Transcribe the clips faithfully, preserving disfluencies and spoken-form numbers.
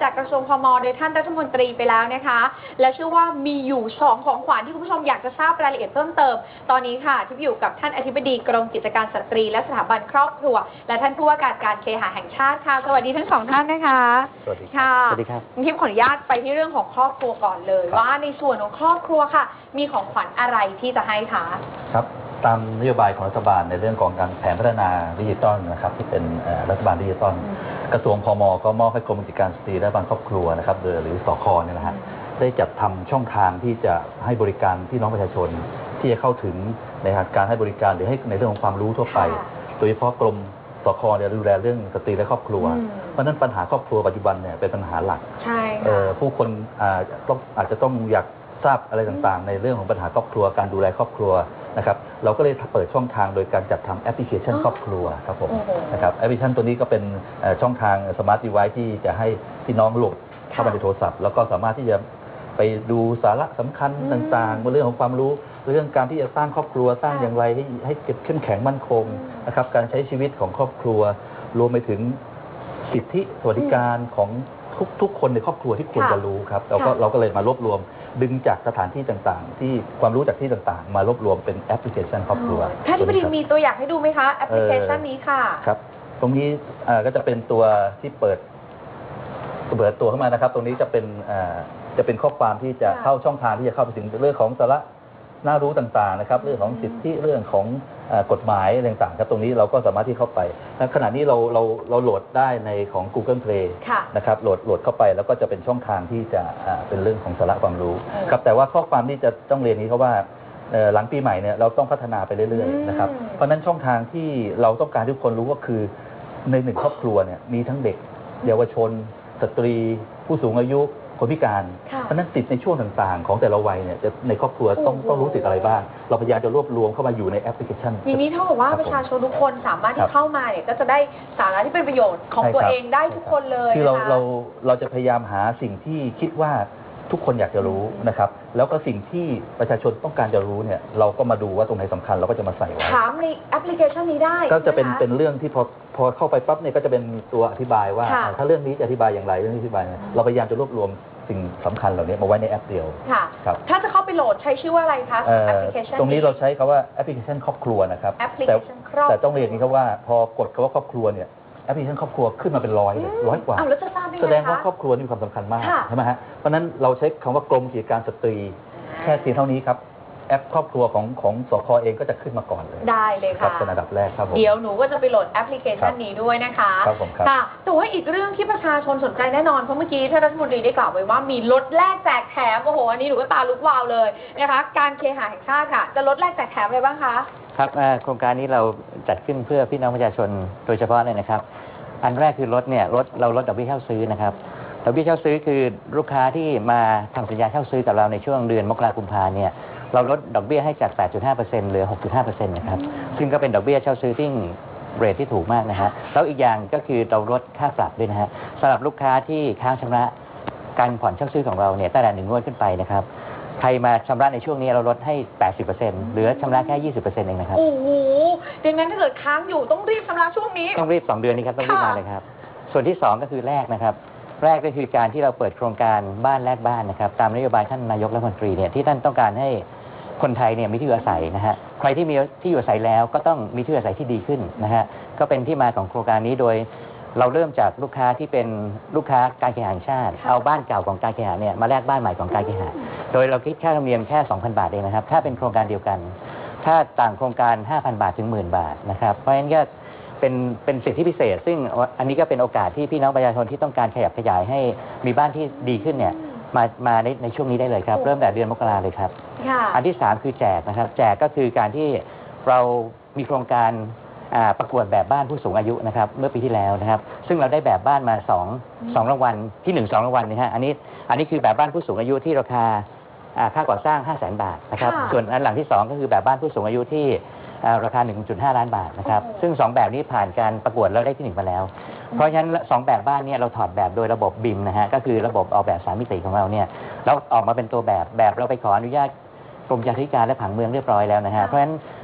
จากกระทรวงพม.โดยท่านรัฐมนตรีไปแล้วนะคะและเชื่อว่ามีอยู่สองของขวัญที่คุณผู้ชมอยากจะทราบรายละเอียดเพิ่มเติมตอนนี้ค่ะที่อยู่กับท่านอธิบดีกรมกิจการสตรีและสถาบันครอบครัวและท่านผู้ว่าการการเคหะแห่งชาติค่ะสวัสดีทั้งสองท่านนะคะสวัสดีค่ะสวัสดีครับทิพย์ขออนุญาตไปที่เรื่องของครอบครัวก่อนเลยว่าในส่วนของครอบครัวค่ะมีของขวัญอะไรที่จะให้คะครับตามนโยบายของรัฐบาลในเรื่องของการแผนพัฒนาดิจิทัลนะครับที่เป็นรัฐบาลดิจิทัลกระทรวงพม.ก็มอบให้กรมกิจการสตรีและบางครอบครัวนะครับหรือสค.เนี่ยนะฮะได้จัดทำช่องทางที่จะให้บริการพี่น้องประชาชนที่จะเข้าถึงในการให้บริการหรือให้ในเรื่องของความรู้ทั่วไปโดยเฉพาะกรมสค.เนี่ยดูแลเรื่องสตรีและครอบครัวเพราะนั้นปัญหาครอบครัวปัจจุบันเนี่ยเป็นปัญหาหลักใช่ผู้คนต้องอาจจะต้องอยากทราบอะไรต่างๆในเรื่องของปัญหาครอบครัวการดูแลครอบครัวนะครับเราก็เลยเปิดช่องทางโดยการจัดทำแอปพลิเคชันครอบครัวครับผมนะครับแอปพลิเคชันตัวนี้ก็เป็นช่องทางสมาร์ทดีไวซ์ที่จะให้พี่น้องโหลดเข้ามาในโทรศัพท์แล้วก็สามารถที่จะไปดูสาระสำคัญต่างๆเรื่องของความรู้เรื่องการที่จะสร้างครอบครัวสร้างอย่างไรให้ให้เก็บเข้มแข็งมั่นคงนะครับการใช้ชีวิตของครอบครัวรวมไปถึงสิทธิสวัสดิการของทุกทุกคนในครอบครัวที่ควรจะรู้ครับเราก็เราก็เลยมารวบรวมดึงจากสถานที่ต่างๆที่ความรู้จากที่ต่างๆมารวบรวมเป็นแอปพลิเคชันครอบครัวท่านอธิบดีมีตัวอย่างให้ดูไหมคะแอปพลิเคชันนี้ค่ะครับตรงนี้ก็จะเป็นตัวที่เปิดเปิดตัวเข้ามานะครับตรงนี้จะเป็นจะเป็นข้อความที่จะเข้าช่องทางที่จะเข้าไปถึงเรื่องของสาระน่ารู้ต่างๆนะครับเรื่องของสิทธิเรื่องของกฎหมายต่างๆครับตรงนี้เราก็สามารถที่เข้าไปขณะนี้เราเราเราโหลดได้ในของ Google Play นะครับโหลดโหลดเข้าไปแล้วก็จะเป็นช่องทางที่จะเป็นเรื่องของสาระความรู้ครับแต่ว่าข้อความที่จะต้องเรียนนี้เขาว่าหลังปีใหม่เนี่ยเราต้องพัฒนาไปเรื่อยๆนะครับเพราะฉะนั้นช่องทางที่เราต้องการทุกคนรู้ก็คือในหนึ่งครอบครัวเนี่ยมีทั้งเด็กเยาวชนสตรีผู้สูงอายุคนพิการเพราะนั้นสิทธิในช่วงต่างๆของแต่ละวัยเนี่ยจะในครอบครัวต้องต้องรู้สิทธิอะไรบ้างเราพยายามจะรวบรวมเข้ามาอยู่ในแอปพลิเคชันอย่างนี้เท่ากับว่าประชาชนทุกคนสามารถที่เข้ามาเนี่ยก็จะได้สาระที่เป็นประโยชน์ของตัวเองได้ทุกคนเลยคือเราเราเราจะพยายามหาสิ่งที่คิดว่าทุกคนอยากจะรู้นะครับแล้วก็สิ่งที่ประชาชนต้องการจะรู้เนี่ยเราก็มาดูว่าตรงไหนสำคัญเราก็จะมาใส่ไว้ถามในแอปพลิเคชันนี้ได้ก็จะเป็นเป็นเรื่องที่พอพอเข้าไปปั๊บเนี่ยก็จะเป็นตัวอธิบายว่าถ้าเรื่องนี้จะอธิบายอย่างไรเรื่องนี้อธิบายเราพยายามจะรวบรวมสิ่งสำคัญเหล่านี้มาไว้ในแอปเดียวค่ะครับถ้าจะเข้าไปโหลดใช้ชื่อว่าอะไรคะแอปพลิเคชันตรงนี้เราใช้คำว่าแอปพลิเคชันครอบครัวนะครับแต่แต่ต้องเรียนนี้ครับว่าพอกดคำว่าครอบครัวเนี่ยแอปพลิเคชันครอบครัวขึ้นมาเป็นร้อยเลยร้อยกว่าแสดงว่าครอบครัวมีความสำคัญมากใช่ไหมฮะเพราะนั้นเราใช้คำว่ากรมกิจการสตรีแค่เพียงเท่านี้ครับแอปครอบครัวของของสค.เองก็จะขึ้นมาก่อนเลยได้เลยค่ะเป็นอันดับแรกครับผมเดี๋ยวหนูก็จะไปโหลดแอปพลิเคชันนี้ด้วยนะคะครับผมครับค่ะแต่ว่าอีกเรื่องที่ประชาชนสนใจแน่นอนเพราะเมื่อกี้ท่านรัฐมนตรีได้กล่าวไว้ว่ามีลดแลกแจกแถมโอ้โหอันนี้หนูก็ตาลุกวาวเลยนะคะการเคหะแห่งชาติค่ะจะลดแลกแจกแถมอะไรบ้างคะครับโครงการนี้เราจัดขึ้นเพื่อพี่น้องประชาชนโดยเฉพาะเลยนะครับอันแรกคือลดเนี่ยลดเราลดดอกเบี้ยเช่าซื้อนะครับดอกเบี้ยเช่าซื้อคือลูกค้าที่มาทำสัญญาเช่าซื้อกับเราในช่วงเดือนมกราคมกุมภาเนี่ยเราลดดอกเบี้ยให้จาก แปดจุดห้าเปอร์เซ็นต์ เหลือ หกจุดห้าเปอร์เซ็นต์ นะครับซึ่งก็เป็นดอกเบี้ยเช่าซื้อที่เรทที่ถูกมากนะฮะแล้วอีกอย่างก็คือเราลดค่าปรับด้วยนะฮะสำหรับลูกค้าที่ค้างชำระการผ่อนเช่าซื้อของเราเนี่ยตั้งแต่หนึ่งงวดขึ้นไปนะครับใครมาชำระในช่วงนี้เราลดให้ แปดสิบเปอร์เซ็นต์ เหลือชำระแค่ ยี่สิบเปอร์เซ็นต์ เองนะครับโอ้โหดังนั้นถ้าเกิดค้างอยู่ต้องรีบชำระช่วงนี้ต้องรีบสองเดือนนี้ครับต้องรีบมาเลยครับส่วนที่สองก็คือแรกนะครับแรกก็คือการที่เราเปิดโครงการบ้านแลกบ้านนะครับตามนโยบายท่านนายกรัฐมนตรีเนี่ยที่ท่านต้องการให้คนไทยเนี่ยมีที่อยู่อาศัยนะฮะใครที่มีที่อยู่อาศัยแล้วก็ต้องมีที่อยู่อาศัยที่ดีขึ้นนะฮะก็เป็นที่มาของโครงการนี้โดยเราเริ่มจากลูกค้าที่เป็นลูกค้าการเคหะแห่งชาติเอาบ้านเก่าของการเคหะเนี่ยมาแลกบ้านใหม่ของการเคหะโดยเราคิดค่าธรรมเนียมแค่ สองพัน บาทเองนะครับถ้าเป็นโครงการเดียวกันถ้าต่างโครงการ ห้าพัน บาทถึง หนึ่งหมื่น บาทนะครับเพราะฉะนั้นก็เป็นเป็นสิทธิพิเศษซึ่งอันนี้ก็เป็นโอกาสที่พี่น้องประชาชนที่ต้องการขยับขยายให้มีบ้านที่ดีขึ้นเนี่ยมามาในในช่วงนี้ได้เลยครับเริ่มแต่เดือนมกราเลยครับอันที่สามคือแจกนะครับแจกก็คือการที่เรามีโครงการประกวดแบบบ้านผู้สูงอายุนะครับเมื่อปีที่แล้วนะครับซึ่งเราได้แบบบ้านมาสองสองรางวัลที่หนึ่งสองรางวัลนะฮะอันนี้อันนี้คือแบบบ้านผู้สูงอายุที่ราคาค่าก่อสร้าง ห้าแสน บาทนะครับส่วนอันหลังที่สองก็คือแบบบ้านผู้สูงอายุที่ราคา หนึ่งจุดห้า ล้านบาทนะครับซึ่งสองแบบนี้ผ่านการประกวดแล้วได้ที่หนึ่งมาแล้วเพราะฉะนั้นสองแบบบ้านเนี่ยเราถอดแบบโดยระบบบิมนะฮะก็คือระบบออกแบบสามมิติของเราเนี่ยแล้วออกมาเป็นตัวแบบแบบเราไปขออนุญาตกรมจัดการและผังเมืองเรียบร้อยแล้วนะฮะเพราะฉะนั้น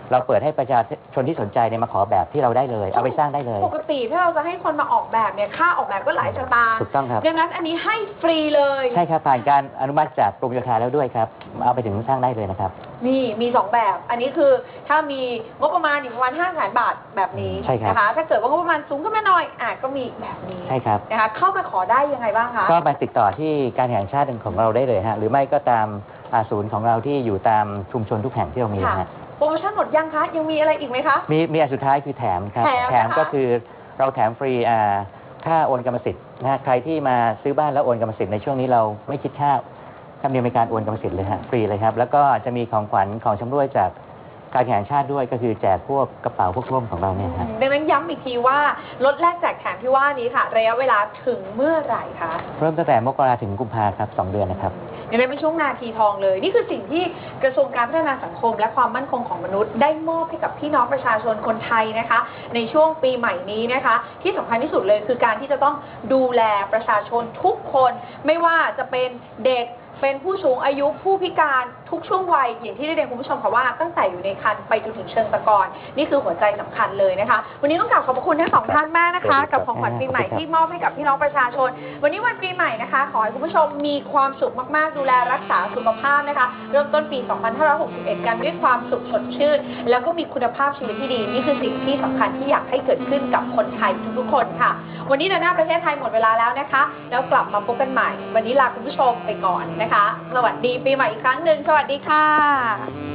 เราเปิดให้ประชาชนที่สนใจเนี่ยมาขอแบบที่เราได้เลย เอาไปสร้างได้เลยปกติถ้าเราจะให้คนมาออกแบบเนี่ยค่าออกแบบก็หลายสตางค์ถูกต้องครับดังนั้นอันนี้ให้ฟรีเลยใช่ครับผ่านการอนุมัติจากกรมโยธาแล้วด้วยครับเอาไปถึงสร้างได้เลยนะครับนี่มีสองแบบ อันนี้คือถ้ามีงบประมาณอยู่ประมาณห้าแสนบาทแบบนี้ใช่ครับนะคะถ้าเกิดว่างบประมาณสูงขึ้นมาหน่อยอ่ะก็มีแบบนี้ใช่ครับนะคะเข้ามาขอได้ยังไงบ้างคะก็มาติดต่อที่การแข่งชาติของเราได้เลยฮะหรือไม่ก็ตามอ่าศูนย์ของเราที่อยู่ตามชุมชนทุกแห่งที่เรามีค่ะนะฮะโปรโมชั่นหมดยังคะ ยังมีอะไรอีกไหมคะมีมีอันสุดท้ายคือแถมครับแถมนะคะก็คือเราแถมฟรีอ่าค่าโอนกรรมสิทธิ์นะฮะใครที่มาซื้อบ้านแล้วโอนกรรมสิทธิ์ในช่วงนี้เราไม่คิดค่าธรรมเนียมในการโอนกรรมสิทธิ์เลยฮะฟรีเลยครับแล้วก็จะมีของขวัญของชำร่วยจากการแข่งชาติด้วยก็คือแจกพวกกระเป๋าพวกร่มของเราเนี่ยฮะดังนั้นย้ำอีกทีว่าลดแลกแจกแถมที่ว่านี้ค่ะ ระยะเวลาถึงเมื่อไหร่คะเริ่มตั้งแต่มกราถึงกุมภาครับสองเดือนนะครับยังเป็นช่วงนาทีทองเลย นี่คือสิ่งที่กระทรวงการพัฒนาสังคม และความมั่นคงของมนุษย์ได้มอบให้กับพี่น้องประชาชนคนไทยนะคะ ในช่วงปีใหม่นี้นะคะ ที่สำคัญที่สุดเลยคือการที่จะต้องดูแลประชาชนทุกคน ไม่ว่าจะเป็นเด็กเป็นผู้สูงอายุผู้พิการทุกช่วงวัยอย่างที่ได้เรียนคุณผู้ชมค่ะว่าตั้งแต่อยู่ในครรภ์ไปจนถึงเชิงตะกอนนี่คือหัวใจสำคัญเลยนะคะ วันนี้ต้องกราบขอบพระคุณทั้งสองท่านมากนะคะ กับของขวัญปีใหม่ที่มอบให้กับพี่น้องประชาชน วันนี้วันปีใหม่นะคะ ขอให้คุณผู้ชมมีความสุขมากๆดูแลรักษาสุขภาพนะคะเริ่มต้นปี สองพันห้าร้อยหกสิบเอ็ด กันด้วยความสุขสดชื่นแล้วก็มีคุณภาพชีวิตที่ดีนี่คือสิ่งที่สำคัญที่อยากให้เกิดขึ้นกับคนไทยทุกๆคนค่ะ วันนี้เดินหน้าประเทศไทยหมดเวลาแล้วนะคะแล้วกลับมาพบกันใหม่ วันนี้ลาคุณผู้ชมไปก่อนนะคะ สวัสดีปีใหม่อีกครั้งหนึ่งสวัสดีค่ะ